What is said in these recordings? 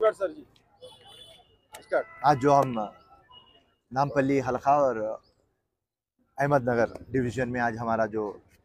नमस्कार सर जी। नमस्कार। आज जो हम नामपल्ली हलका और अहमदनगर डिवीज़न में आज हमारा जो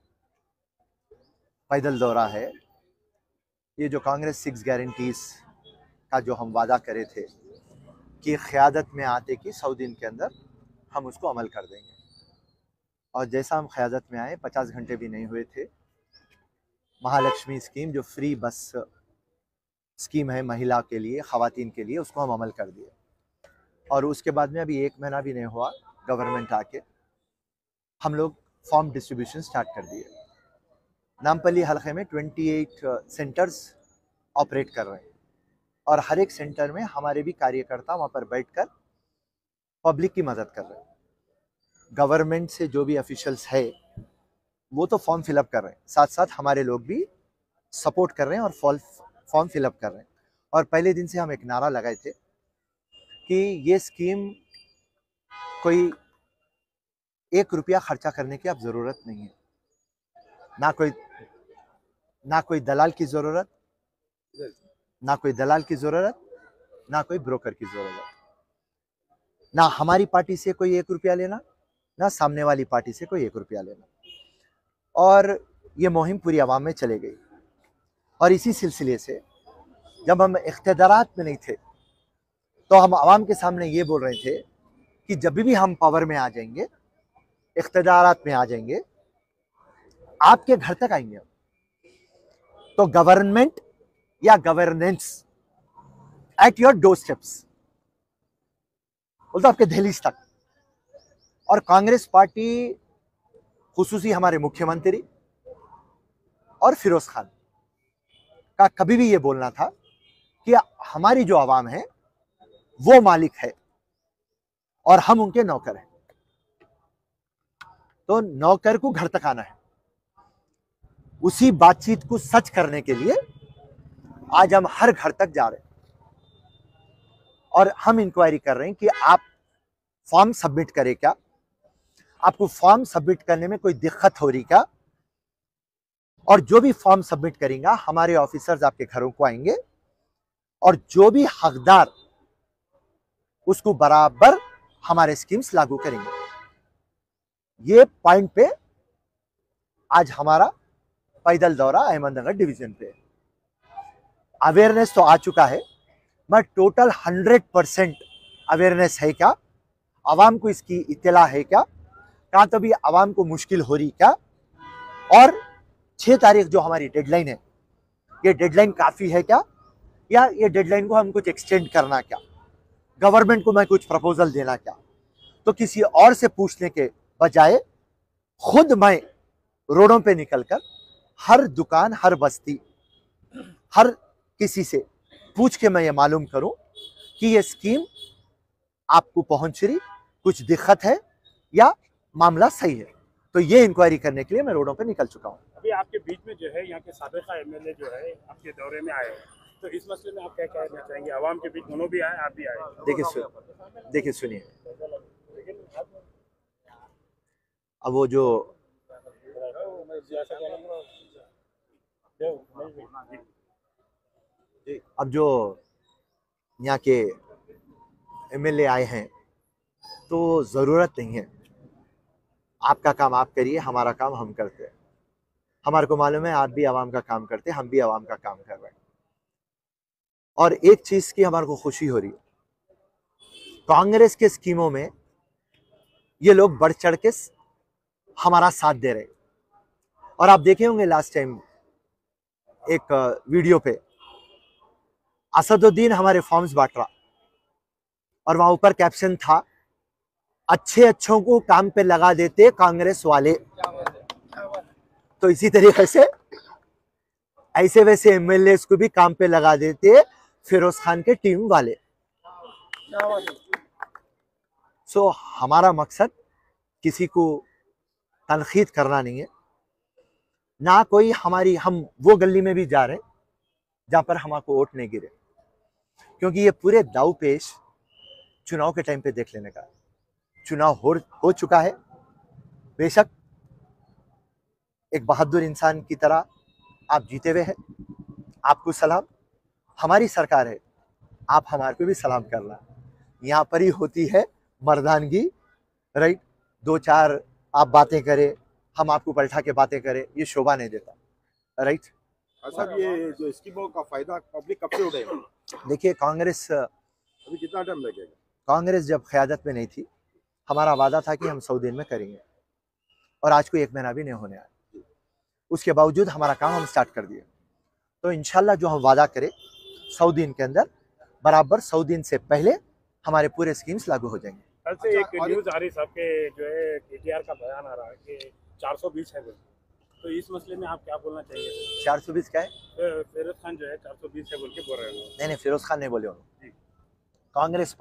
पैदल दौरा है, ये जो कांग्रेस 6 गारंटीज का जो हम वादा करे थे कि क़यादत में आते कि 100 दिन के अंदर हम उसको अमल कर देंगे, और जैसा हम क़यादत में आए 50 घंटे भी नहीं हुए थे, महालक्ष्मी स्कीम जो फ्री बस स्कीम है महिला के लिए, ख़वातीन के लिए, उसको हम अमल कर दिए। और उसके बाद में अभी 1 महीना भी नहीं हुआ गवर्नमेंट आके, हम लोग फॉर्म डिस्ट्रीब्यूशन स्टार्ट कर दिए। नामपल्ली हलके में 28 सेंटर्स ऑपरेट कर रहे हैं, और हर एक सेंटर में हमारे भी कार्यकर्ता वहाँ पर बैठकर पब्लिक की मदद कर रहे हैं। गवर्नमेंट से जो भी ऑफिशियल्स है वो तो फॉर्म फिलअप कर रहे हैं, साथ साथ हमारे लोग भी सपोर्ट कर रहे हैं और फॉर्म फिलअप कर रहे हैं। और पहले दिन से हम एक नारा लगाए थे कि ये स्कीम कोई 1 रुपया खर्चा करने की अब ज़रूरत नहीं है, ना कोई दलाल की ज़रूरत, ना कोई दलाल की ज़रूरत, ना कोई ब्रोकर की ज़रूरत, ना हमारी पार्टी से कोई 1 रुपया लेना, ना सामने वाली पार्टी से कोई 1 रुपया लेना। और ये मुहिम पूरी आवाम में चले गई। और इसी सिलसिले से जब हम इख्तियारात में नहीं थे तो हम आवाम के सामने ये बोल रहे थे कि जब भी हम पावर में आ जाएंगे, इख्तियारात में आ जाएंगे, आपके घर तक आएंगे। तो गवर्नमेंट या governance at your door steps, बोलते आपके दहलीज तक। और कांग्रेस पार्टी, खुसूसी हमारे मुख्यमंत्री और फिरोज खान का कभी भी ये बोलना था कि हमारी जो आवाम है वो मालिक है और हम उनके नौकर हैं। तो नौकर को घर तक आना है। उसी बातचीत को सच करने के लिए आज हम हर घर तक जा रहे हैं और हम इंक्वायरी कर रहे हैं कि आप फॉर्म सबमिट करें क्या, आपको फॉर्म सबमिट करने में कोई दिक्कत हो रही क्या। और जो भी फॉर्म सबमिट करेंगे हमारे ऑफिसर्स आपके घरों को आएंगे और जो भी हकदार उसको बराबर हमारे स्कीम्स लागू करेंगे। ये पॉइंट पे आज हमारा पैदल दौरा अहमदनगर डिवीजन पे। अवेयरनेस तो आ चुका है, मगर टोटल 100% अवेयरनेस है क्या, आवाम को इसकी इत्तला है क्या, कहाँ तो भी आवाम को मुश्किल हो रही क्या। और 6 तारीख जो हमारी डेडलाइन है, ये डेडलाइन काफ़ी है क्या, या ये डेडलाइन को हम कुछ एक्सटेंड करना क्या, गवर्नमेंट को मैं कुछ प्रपोजल देना क्या। तो किसी और से पूछने के बजाय खुद मैं रोडों पे निकलकर हर दुकान, हर बस्ती, हर किसी से पूछ के मैं ये मालूम करूं कि ये स्कीम आपको पहुंच रही, कुछ दिक्कत है या मामला सही है। तो ये इंक्वायरी करने के लिए मैं रोडों पे निकल चुका हूं। अभी आपके बीच में जो है यहाँ के साबिका एमएलए जो है आपके दौरे में आए हैं, तो इस मसले में आप क्या कहना चाहेंगे? आवाम के बीच दोनों भी आए, आप भी आए। देखिए सुनिए, अब वो जो यहाँ के एमएलए आए हैं तो ज़रूरत नहीं है, आपका काम आप करिए, हमारा काम हम करते हैं। हमारे को मालूम है आप भी आवाम का काम करते हैं, हम भी आवाम का काम कर रहे हैं। और एक चीज़ की हमारे को खुशी हो रही है, कांग्रेस के स्कीमों में ये लोग बढ़ चढ़ के हमारा साथ दे रहे हैं। और आप देखे होंगे लास्ट टाइम एक वीडियो पे असदुद्दीन हमारे फॉर्म्स बांट रहा, और वहां ऊपर कैप्शन था, अच्छे अच्छों को काम पे लगा देते कांग्रेस वाले। तो इसी तरीके से ऐसे वैसे एमएलए को भी काम पे लगा देते फिरोज खान के टीम वाले। सो हमारा मकसद किसी को तनखीद करना नहीं है, ना कोई हमारी, हम वो गली में भी जा रहे हैं जहां पर हमको वोट नहीं गिरे, क्योंकि ये पूरे दाव पेश चुनाव के टाइम पे देख लेने का। चुनाव हो चुका है, बेशक एक बहादुर इंसान की तरह आप जीते हुए हैं, आपको सलाम। हमारी सरकार है, आप हमारे पे भी सलाम करना। यहाँ पर ही होती है मर्दानगी, राइट। दो चार आप बातें करें, हम आपको पलटा के बातें करें, ये शोभा नहीं देता, राइट। साहब ये जो स्कीमों का फायदा पब्लिक कब से उठाएगी? देखिए कांग्रेस, अभी कितना टाइम लगेगा? कांग्रेस जब क़यादत में नहीं थी, हमारा वादा था कि हम 100 दिन में करेंगे, और आज को 1 महीना भी नहीं होने आया। उसके बावजूद हमारा काम हम स्टार्ट कर दिए। तो इंशाल्लाह जो हम वादा करें 100 दिन के अंदर, बराबर 100 दिन से पहले हमारे पूरे स्कीम्स लागू हो जाएंगे। कल से एक न्यूज आ रही साहब के जो है केटीआर का बयान आ रहा है कि 420 है, तो इस मसले में आप क्या बोलना चाहिए? 420 क्या है? फिरोज खान जो है 420 है बोल के बोल रहे हैं। नहीं, फिरोज खान नहीं बोले उन्होंने, कांग्रेस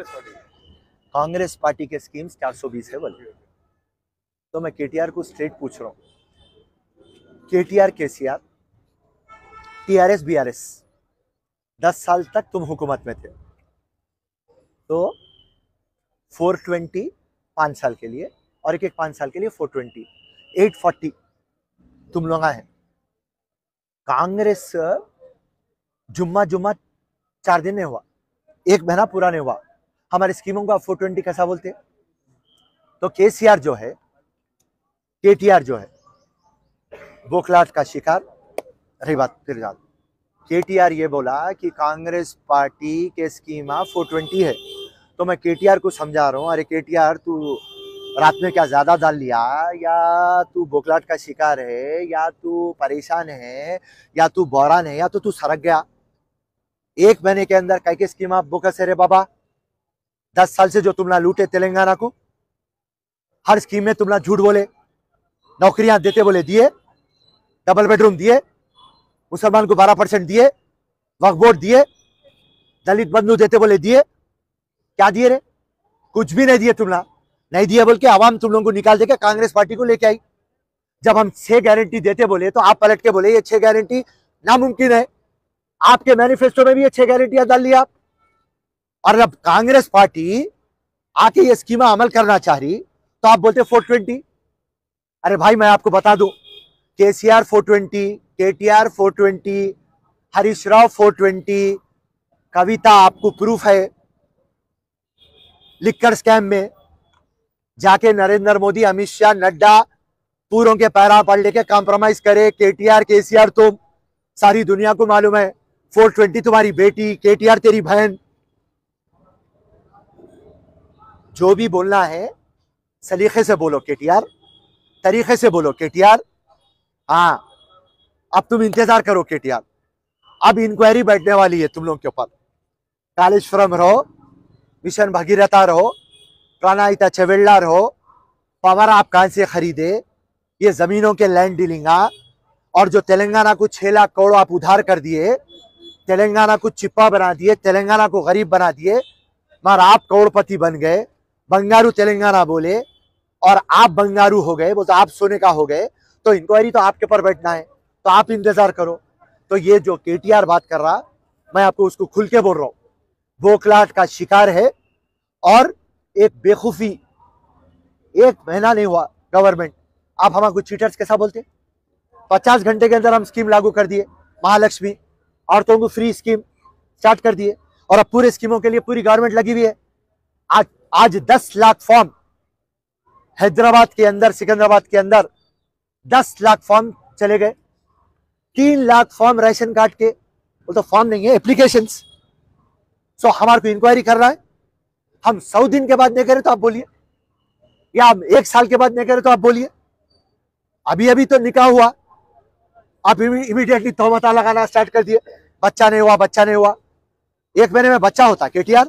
पार्टी के स्कीम्स 420 है बोले। तो मैं केटीआर को स्ट्रेट पूछ रहा हूँ, केटीआर, केसीआर, टीआरएस, बीआरएस, 10 साल तक तुम हुकूमत में थे, तो 420 5 साल के लिए, और एक 5 साल के लिए 420, 840 तुम लोग हैं। कांग्रेस जुम्मा 4 दिन नहीं हुआ, 1 महीना पूरा नहीं हुआ, हमारी स्कीमों को आप 420 कैसा बोलते? तो केसीआर जो है, केटीआर जो है, बोखलाहट का शिकार रही बात। फिर याद, केटीआर ये बोला कि कांग्रेस पार्टी के स्कीम 420 है, तो मैं केटीआर को समझा रहा हूँ, अरे केटीआर तू रात में क्या ज्यादा दाल लिया, या तू बोखलाहट का शिकार है, या तू परेशान है, या तू बौरान है, या तो तू सरक गया। 1 महीने के अंदर कई के स्कीम आप बोकस है रे बाबा। 10 साल से जो तुमने लूटे तेलंगाना को, हर स्कीम में तुमने झूठ बोले, नौकरियां देते बोले दिए, डबल बेडरूम दिए, मुसलमान को 12% दिए, वक्फ बोर्ड दिए, दलित बंधु देते बोले दिए, क्या दिए रे? कुछ भी नहीं दिए तुमने। नहीं दिए बोल के आवाम तुम लोगों को निकाल देके कांग्रेस पार्टी को लेके आई। जब हम 6 गारंटी देते बोले तो आप पलट के बोले ये 6 गारंटी नामुमकिन है, आपके मैनिफेस्टो में भी ये 6 गारंटियां डाल लिया। और जब कांग्रेस पार्टी आके ये स्कीमा अमल करना चाह रही तो आप बोलते 420। अरे भाई मैं आपको बता दूं, केसीआर 420, केटीआर 420, हरीश राव 420, कविता आपको प्रूफ है। लिक्कर स्कैम में जाके नरेंद्र मोदी, अमित शाह, नड्डा पूरों के पैरा पड़ लेके कॉम्प्रोमाइज करे। केटीआर, केसीआर तुम, सारी दुनिया को मालूम है। 420 तुम्हारी बेटी, केटीआर तेरी बहन। जो भी बोलना है सलीके से बोलो केटीआर, तरीके से बोलो केटीआर। हाँ, अब तुम इंतजार करो केटीआर, अब इंक्वायरी बैठने वाली है तुम लोगों के ऊपर। कालेश्वरम रहो, मिशन भगीरथा रहो, प्राणाहिता चवेल्ला रहो, पावर आप कहां से खरीदे, ये जमीनों के लैंड डीलिंग, और जो तेलंगाना को 6 लाख करोड़ आप उधार कर दिए, तेलंगाना को चिप्पा बना दिए, तेलंगाना को गरीब बना दिए, मगर आप करोड़पति बन गए। बंगारू तेलंगाना बोले और आप बंगारू हो गए, वो तो आप सोने का हो गए। तो इंक्वायरी तो आपके ऊपर बैठना है, तो आप इंतजार करो। तो ये जो केटीआर बात कर रहा, मैं आपको उसको खुल के बोल रहा हूँ, बोखलाहट का शिकार है। और एक बेखूफी, 1 महीना नहीं हुआ गवर्नमेंट, आप हमारे चीटर्स कैसा बोलते? 50 घंटे के अंदर हम स्कीम लागू कर दिए, महालक्ष्मी, औरतों को फ्री स्कीम स्टार्ट कर दिए, और अब पूरे स्कीमों के लिए पूरी गवर्नमेंट लगी हुई है। आज 10 लाख फॉर्म हैदराबाद के अंदर, सिकंदराबाद के अंदर 10 लाख फॉर्म चले गए। 3 लाख फॉर्म राशन कार्ड के, वो तो फॉर्म नहीं है, एप्लीकेशंस। सो हमारे को इंक्वायरी कर रहा है, हम 100 दिन के बाद नहीं करें तो आप बोलिए, या हम 1 साल के बाद नहीं करें तो आप बोलिए। अभी तो निकाह हुआ, आप इमीडिएटली तोहमत लगाना स्टार्ट कर दिए, बच्चा नहीं हुआ, बच्चा नहीं हुआ। 1 महीने में बच्चा होता केटीआर?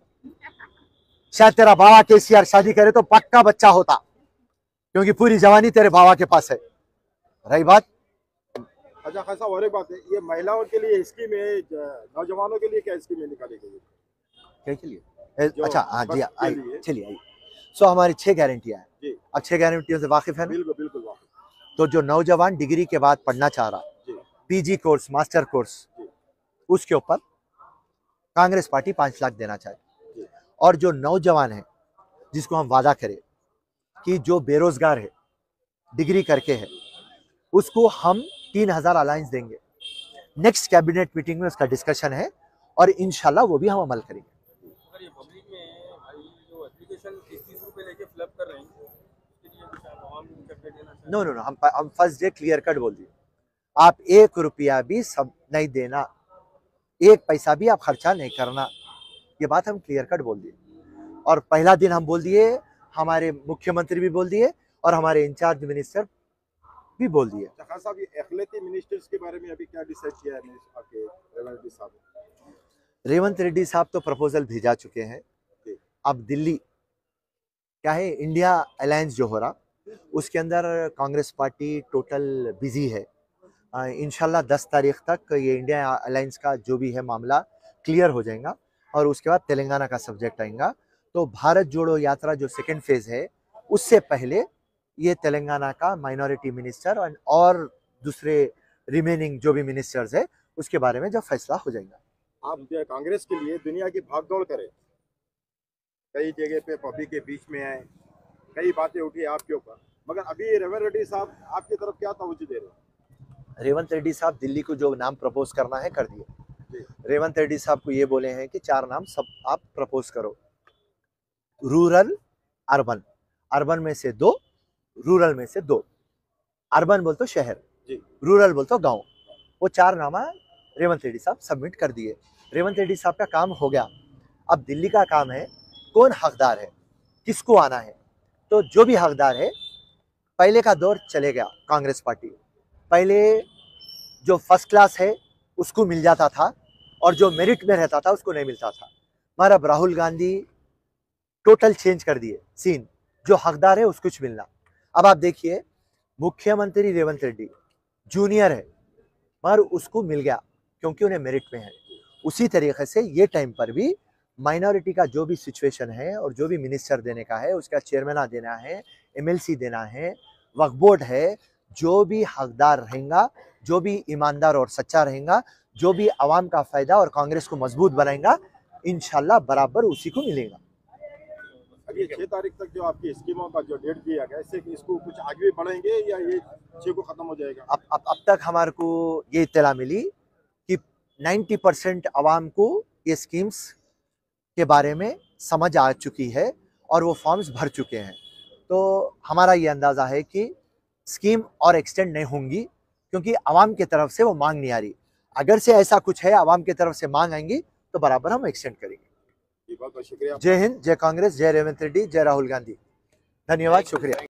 शायद तेरा बाबा केसीआर शादी करे तो पक्का बच्चा होता, क्योंकि पूरी जवानी तेरे बाबा के पास है। रही बात, अच्छा खासा और एक बात है, ये महिलाओं के लिए स्कीम है, नौजवानों के लिए क्या स्कीम है निकाली गई? क्या के लिए? अच्छा हाँ जी, आइए चलिए आइए। सो हमारी 6 गारंटियां हैं। अब 6 गारंटियों से वाकिफ है ना? बिल्कुल बिल्कुल वाकिफ। तो जो नौजवान डिग्री के बाद पढ़ना चाह रहा, पीजी कोर्स, मास्टर कोर्स, उसके ऊपर कांग्रेस पार्टी 5 लाख देना चाहे। और जो नौजवान है, जिसको हम वादा करें कि जो बेरोजगार है, डिग्री करके है, उसको हम 3000 अलायंस देंगे। नेक्स्ट कैबिनेट मीटिंग में उसका डिस्कशन है, और इंशाल्लाह वो भी हम अमल करेंगे। अगर ये पब्लिक में भाई जो एप्लीकेशन 30-30 रुपए लेके फिलअप कर रहे हैं, उसके लिए कुछ आप आवाम को करके देना चाहिए? नो नो नो, हम फर्स्ट डे क्लियर कट बोल दिए, आप 1 रुपया भी सब नहीं देना, 1 पैसा भी आप खर्चा नहीं करना, ये बात हम क्लियर कट बोल दिए। और पहला दिन हम बोल दिए, हमारे मुख्यमंत्री भी बोल दिए और हमारे इंचार्ज मिनिस्टर भी बोल दिए। खान साहब, ये अखिलती मिनिस्टर्स के बारे में अभी क्या डिसाइड किया है आपके रेवंत रेड्डी साहब? रेवंत रेड्डी साहब तो प्रपोजल भेजा चुके हैं। अब दिल्ली क्या है, इंडिया अलायंस जो हो रहा उसके अंदर कांग्रेस पार्टी टोटल बिजी है। इंशाल्लाह 10 तारीख तक ये इंडिया अलायंस का जो भी है मामला क्लियर हो जाएगा और उसके बाद तेलंगाना का सब्जेक्ट आएगा। तो भारत जोड़ो यात्रा जो सेकेंड फेज है उससे पहले ये तेलंगाना का माइनॉरिटी मिनिस्टर और दूसरे रिमेनिंग जो भी मिनिस्टर्स है उसके बारे में जब फैसला हो जाएगा। आप जो कांग्रेस के लिए दुनिया की भागदौड़ करें, कई जगह पे पब्लिक के बीच में आए, कई बातें उठी आपके ऊपर, मगर अभी रेवंत रेड्डी साहब आपकी तरफ क्या तवज्जो दे रहे हैं? रेवंत रेड्डी साहब दिल्ली को जो नाम प्रपोज करना है कर दिए। रेवंत रेड्डी साहब को ये बोले हैं कि 4 नाम सब आप प्रपोज करो, रूरल, अर्बन, अर्बन में से 2, रूरल में से 2, अर्बन बोल तो शहर, रूरल बोल तो गांव, वो 4 नामा रेवंत रेड्डी साहब सबमिट कर दिए। रेवंत रेड्डी साहब का काम हो गया। अब दिल्ली का काम है कौन हकदार है, किसको आना है। तो जो भी हकदार है, पहले का दौर चले गया। कांग्रेस पार्टी पहले जो फर्स्ट क्लास है उसको मिल जाता था और जो मेरिट में रहता था उसको नहीं मिलता था। मगर अब राहुल गांधी टोटल चेंज कर दिए सीन, जो हकदार है उसको कुछ मिलना। अब आप देखिए, मुख्यमंत्री रेवंत रेड्डी जूनियर है मगर उसको मिल गया क्योंकि उन्हें मेरिट में है। उसी तरीके से ये टाइम पर भी माइनॉरिटी का जो भी सिचुएशन है और जो भी मिनिस्टर देने का है, उसका चेयरमैन देना है, एमएलसी देना है, वक्फ बोर्ड है, जो भी हकदार रहेगा, जो भी ईमानदार और सच्चा रहेगा, जो भी आवाम का फायदा और कांग्रेस को मजबूत बनाएगा, इंशाल्लाह बराबर उसी को मिलेगा। अभी 6 तारीख तक जो आपकी स्कीमों का जो डेट दिया गया, इससे इसको कुछ आगे भी बढ़ाएंगे या ये 6 को खत्म हो जाएगा? अब तक हमारे को ये इत्तला मिली कि 90% आवाम को ये स्कीम्स के बारे में समझ आ चुकी है और वो फॉर्म्स भर चुके हैं। तो हमारा ये अंदाज़ा है कि स्कीम और एक्सटेंड नहीं होंगी क्योंकि आवाम की तरफ से वो मांग नहीं आ रही। अगर से ऐसा कुछ है, आवाम की तरफ से मांग आएंगी तो बराबर हम एक्सटेंड करेंगे। बहुत बहुत शुक्रिया। जय हिंद, जय कांग्रेस, जय रेवंत रेड्डी, जय राहुल गांधी। धन्यवाद, शुक्रिया।